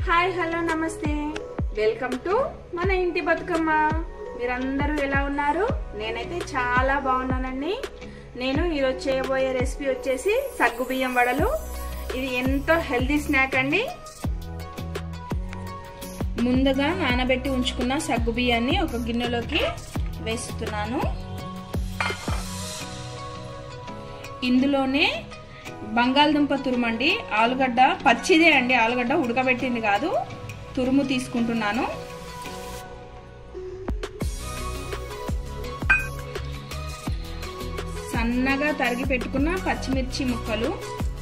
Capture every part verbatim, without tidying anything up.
Hi hello నమస్తే welcome to మన ఇంటి బతుకమ్మ. మీరందరూ ఎలా ఉన్నారు? నేనైతే చాలా బాగున్నానండి. నేను ఈరోజు చేయబోయే రెసిపీ వచ్చేసి సగ్గుబియ్యం వడలు. ఇది ఎంతో హెల్దీ స్నాక్ అండి. ముందుగా నానబెట్టి ఉంచుకున్న సగ్గుబియ్యాన్ని ఒక గిన్నెలోకి వేస్తున్నాను. ఇందులోనే బంగాళదుంప తురుము అండి, ఆలుగడ్డ పచ్చిదే అండి, ఆలుగడ్డ ఉడకబెట్టింది కాదు, తురుము తీసుకుంటున్నాను. సన్నగా తరిగి పెట్టుకున్న పచ్చిమిర్చి ముక్కలు,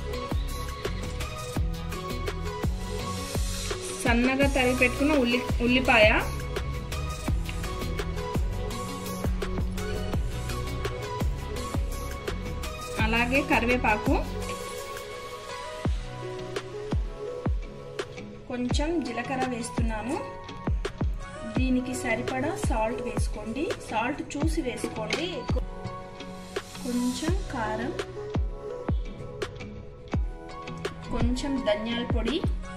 సన్నగా తరిగి పెట్టుకున్న ఉల్లి ఉల్లిపాయ, అలాగే కరివేపాకు, కొంచెం జీలకర్ర వేస్తున్నాను. దీనికి సరిపడా సాల్ట్ వేసుకోండి, సాల్ట్ చూసి వేసుకోండి. కొంచెం కారం, కొంచెం ధనియాల పొడి,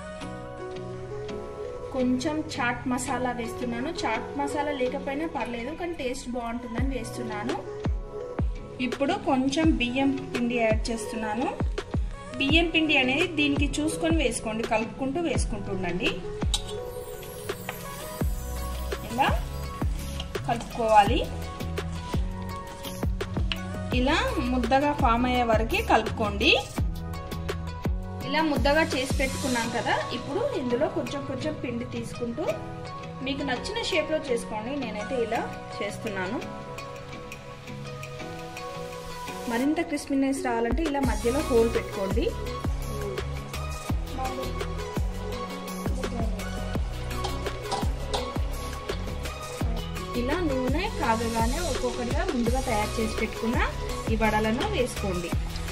కొంచెం చాట్ మసాలా వేస్తున్నాను. చాట్ మసాలా లేకపోయినా పర్లేదు, కానీ టేస్ట్ బాగుంటుందని వేస్తున్నాను. ఇప్పుడు కొంచెం బియ్యం పిండి యాడ్ చేస్తున్నాను. బియ్యం పిండి అనేది దీనికి చూసుకొని వేసుకోండి, కలుపుకుంటూ వేసుకుంటూ ఉండండి. ఇలా కలుపుకోవాలి. ఇలా ముద్దగా ఫామ్ అయ్యే వరకు కలుపుకోండి. ఇలా ముద్దగా చేసి పెట్టుకున్నాం కదా, ఇప్పుడు ఇందులో కొంచెం కొంచెం పిండి తీసుకుంటూ మీకు నచ్చిన షేప్లో చేసుకోండి. నేనైతే ఇలా చేస్తున్నాను. మరింత క్రిస్పీనెస్ రావాలంటే ఇలా మధ్యలో హోల్ పెట్టుకోండి. ఇలా నూనె కాగగానే ఒక్కొక్కటిగా ముందుగా తయారు చేసి పెట్టుకున్న ఈ వడలను వేసుకోండి.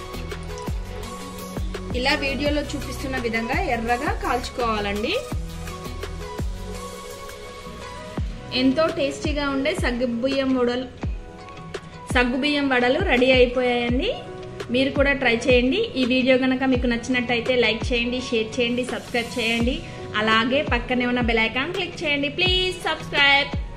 ఇలా వీడియోలో చూపిస్తున్న విధంగా ఎర్రగా కాల్చుకోవాలండి. ఎంతో టేస్టీగా ఉండే సగ్గుబియ్యం వడలు సగ్గుబియ్యం వడలు రెడీ అయిపోయాయండి. మీరు కూడా ట్రై చేయండి. ఈ వీడియో కనుక మీకు నచ్చినట్టయితే లైక్ చేయండి, షేర్ చేయండి, సబ్స్క్రైబ్ చేయండి. అలాగే పక్కనే ఉన్న బెల్ ఐకాన్ క్లిక్ చేయండి. Please subscribe.